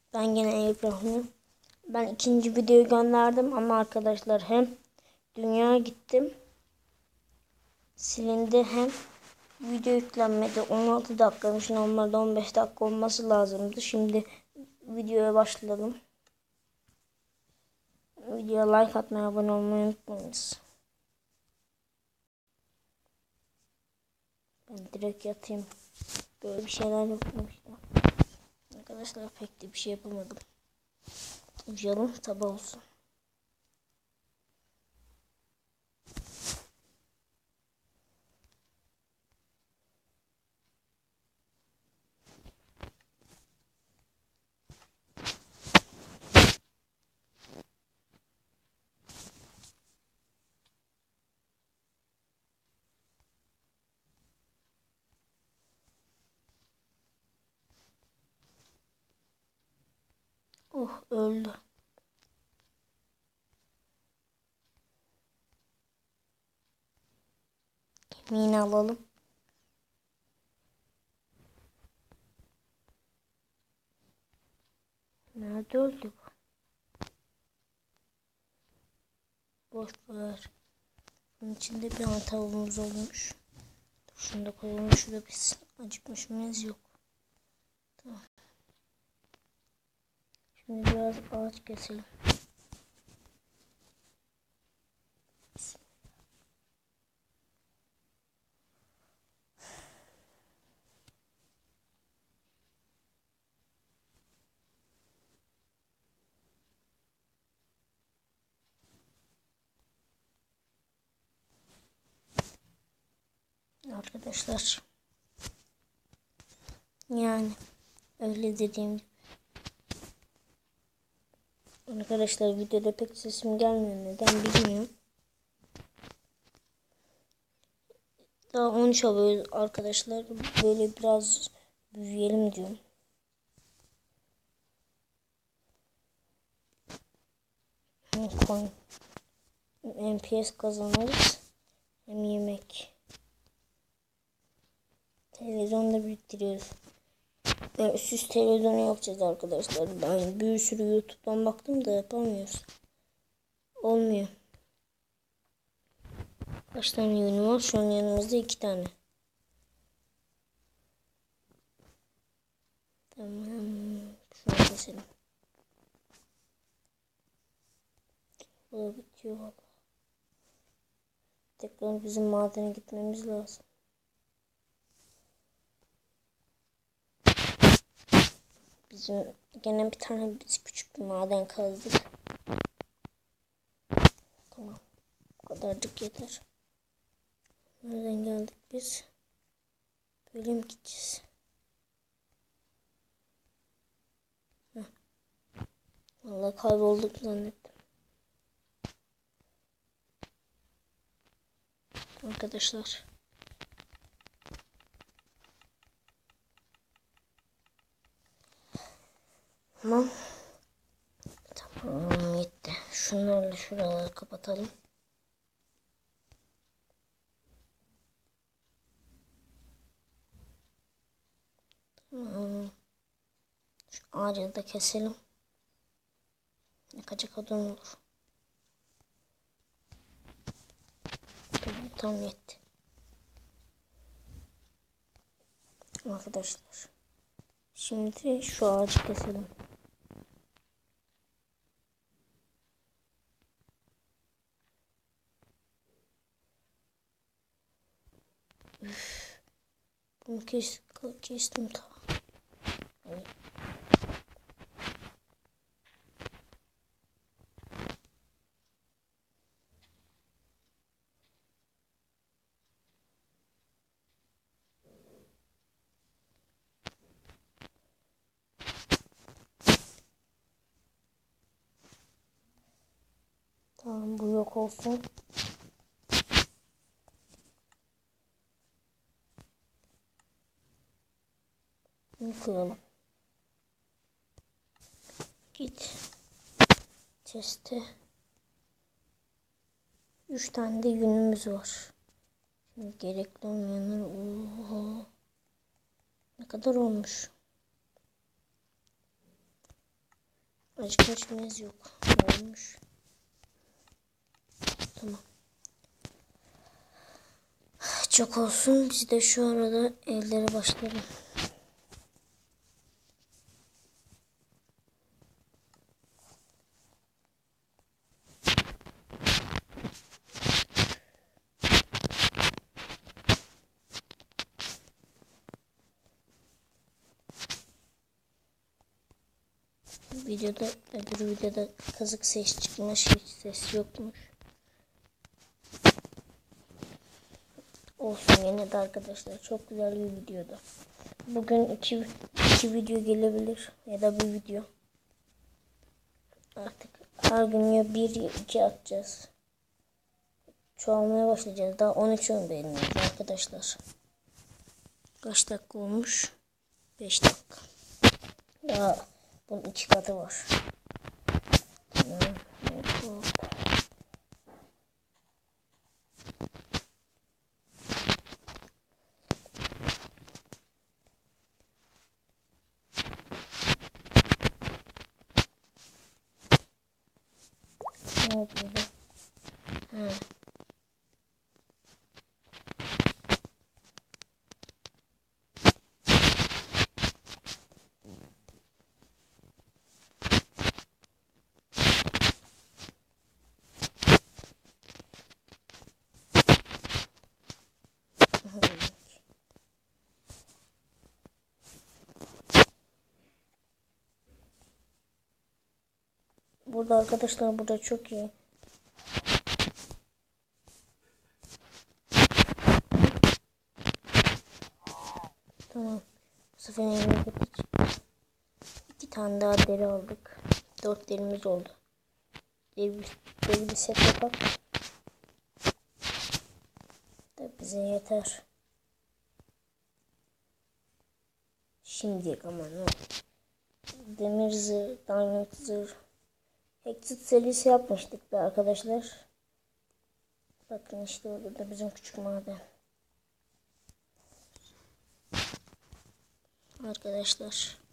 Ben gene İbrahim'im. Ben ikinci videoyu gönderdim ama arkadaşlar hem dünya gittim silindi hem video yüklenmedi. 16 dakikamış, normalde 15 dakika olması lazımdı. Şimdi videoya başlayalım. Videoya like atmayı, abone olmayı unutmayınız. Ben direkt yatayım. Böyle bir şeyler yokmuş ya. Arkadaşlar pek de bir şey yapamadım. Uyuyalım, sabah olsun. Oh, öldü. Kemiğini alalım. Nerede öldü bu? Boş ver. Bunun içinde bir an tavuğumuz olmuş. Dur şunu da koyalım. Şurada biz acıkmışımız yok. Tamam. Şimdi biraz ağaç keselim. Arkadaşlar. Yani öyle dediğim gibi. Arkadaşlar videoda pek sesim gelmiyor. Neden bilmiyorum. Daha 13 alıyoruz arkadaşlar. Böyle biraz büyüyelim diyorum. Coin. MPS kazanırız. Hem yemek. Televizyonda biriktiriyoruz. Yani süs televizyonu yapacağız arkadaşlar. Ben bir sürü YouTube'dan baktım da yapamıyoruz. Olmuyor. Kaç tane yünü var? Şu an yanımızda 2 tane. Tamam. Şunu keselim. Bu da bitiyor valla. Tekrar bizim madene gitmemiz lazım. Bizim gene bir tane küçük bir maden kazdık. Tamam. Bu kadarcık yeter. Nereden geldik biz? Böyle mi gideceğiz? Heh. Vallahi kaybolduk zannettim. Arkadaşlar. Tamam. Tamam yetti. Şunlarla şuraları kapatalım. Tamam. Şu ağacı da keselim. Ne kaçak odun olur. Tamam, tam yetti. Arkadaşlar. Şimdi şu ağacı keselim. Üf. Bunu kestim ta. Evet. Tamam, bu yok olsun. Bunu koyalım. Git. Chest'e. 3 tane de yünümüz var. Şimdi gerekli olmayanlar. Oho. Ne kadar olmuş. Acıkmışımız yok. Ne olmuş? Tamam. Çok olsun. Biz de şu arada evlere başlayalım. Öbür videoda kazık ses çıkmış, hiç ses yokmuş. Olsun, yine de arkadaşlar çok güzel bir videodu. Bugün iki video gelebilir ya da bir video. Artık her gün ya bir ya iki atacağız. Çoğalmaya başlayacağız. Daha 13 beğeniyoruz arkadaşlar. Kaç dakika olmuş? 5 dakika. Daha bunun 2 katı var. Tamam. Ne oldu? Ha. Burada arkadaşlar, burada çok iyi. Tamam. Bu sefer yerine gittik. 2 tane daha deri aldık. 4 derimiz oldu. Deri bir set yapak. Da bize yeter. Şimdilik ama ne? Demir zırh, diamond zırh. Exit serisi yapmıştık be arkadaşlar. Bakın işte orada da bizim küçük maden. Arkadaşlar.